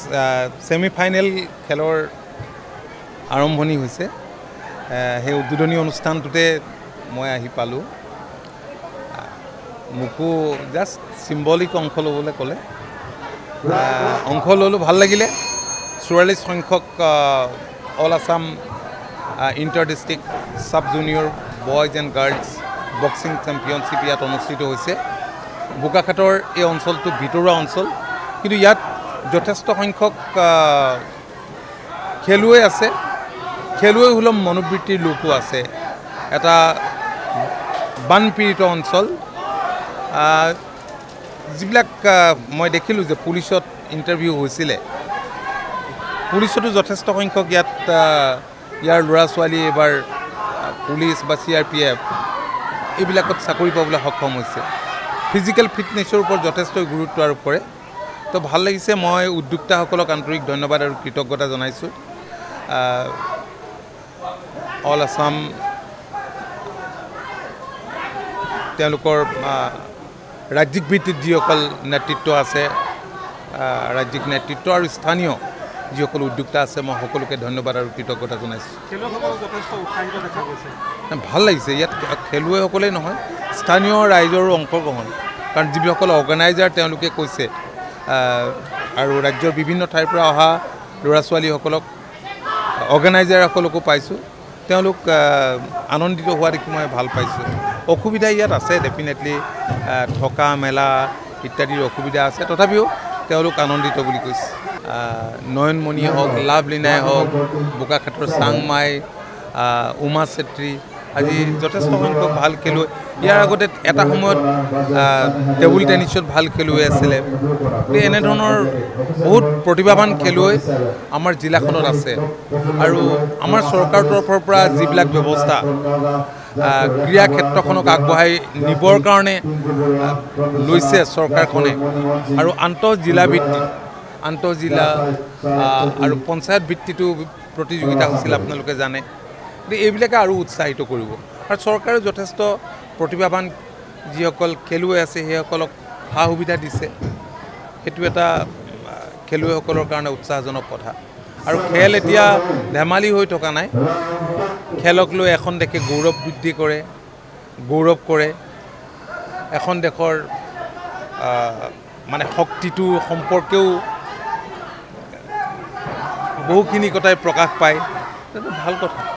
semi final খেলৰ আৰম্ভণি হৈছে সেই উদ্বোধনী অনুষ্ঠানটোতে মই আহি পালোঁ মোকো জাষ্ট সিম্বলিক অংশ ল'বলৈ ক'লে অংশ ল'লোঁ ভাল লাগিলে 44 সংখ্যক all Assam inter district sub junior boys and girls boxing championship ইয়াত অনুষ্ঠিত হৈছে বোকাখাটৰ এই অঞ্চলটো ভিতৰুৱা অঞ্চল কিন্তু ইয়াত যথেষ্ট সংখ্যক খেলুৱৈ আছে খেলুৱৈ সুলভ মনোবৃত্তিৰ লোকো আছে এটা বানপীড়িত অঞ্চল যিবিলাক মই দেখিলোঁ যে পুলিচত ইণ্টাৰভিউ হৈছিলে পুলিচতো যথেষ্ট সংখ্যক ইয়াৰ ল'ৰা ছোৱালী এবাৰ পুলিচ বা CRPF এইবিলাকত চাকৰি পাবলৈ সক্ষম হৈছে ফিজিকেল ফিটনেছৰ ওপৰত যথেষ্ট গুৰুত্ব আৰোপ কৰে তো ভাল লাগিছে মই উদ্যোক্তাসকলক আন্তৰিক ধন্যবাদ আৰু কৃতজ্ঞতা জনাইছোঁ অল আসাম তেওঁলোকৰ ৰাজ্যিক ভিত্তিত যিসকল নেতৃত্ব আছে ৰাজ্যিক নেতৃত্ব আৰু স্থানীয় যিসকল উদ্যোক্তা আছে মই সকলোকে ধন্যবাদ আৰু কৃতজ্ঞতা জনাইছোঁ ভাল লাগিছে ইয়াত খেলুৱৈসকলেই নহয় স্থানীয় ৰাইজৰো অংশগ্ৰহণ কাৰণ যিসকল অৰ্গেনাইজাৰ তেওঁলোকে কৈছে আৰু ৰাজ্যৰ বিভিন্ন ঠাইৰ পৰা অহা ল'ৰা ছোৱালীসকলক অৰ্গেনাইজাৰসকলকো পাইছোঁ তেওঁলোক আনন্দিত হোৱা দেখি মই ভাল পাইছোঁ অসুবিধা ইয়াত আছে ডেফিনেটলি থকা মেলা ইত্যাদিৰ অসুবিধা আছে তথাপিও তেওঁলোক আনন্দিত বুলি কৈছে নয়নমণিয়ে হওক লাভলীনাই হওক বোকাখাটৰ চাংমাই উমা চেত্ৰী আজি যথেষ্ট সংখ্যক ভাল খেলুৱৈ ইয়াৰ আগতে এটা সময়ত টেবুল টেনিছত ভাল খেলুৱৈ আছিলে এনেধৰণৰ বহুত প্ৰতিভাৱান খেলুৱৈ আমাৰ জিলাখনত আছে আৰু আমাৰ চৰকাৰৰ তৰফৰ পৰা যিবিলাক ব্যৱস্থা ক্ৰীড়া ক্ষেত্ৰখনক আগবঢ়াই নিবৰ কাৰণে লৈছে চৰকাৰখনে আৰু আন্তঃজিলা আৰু পঞ্চায়ত ভিত্তিতো প্ৰতিযোগিতা হৈছিল আপোনালোকে জানে এইবিলাকে আৰু উৎসাহিত কৰিব আৰু চৰকাৰে যথেষ্ট প্ৰতিভাৱান যিসকল খেলুৱৈ আছে সেইসকলক সা সুবিধা দিছে সেইটো এটা খেলুৱৈসকলৰ কাৰণে উৎসাহজনক কথা আৰু খেল এতিয়া ধেমালি হৈ থকা নাই খেলক লৈ এখন দেশে গৌৰৱ বৃদ্ধি কৰে গৌৰৱ কৰে এখন দেশৰ মানে শক্তিটো সম্পৰ্কেও বহুখিনি কথাই প্ৰকাশ পায় সেইটো ভাল কথা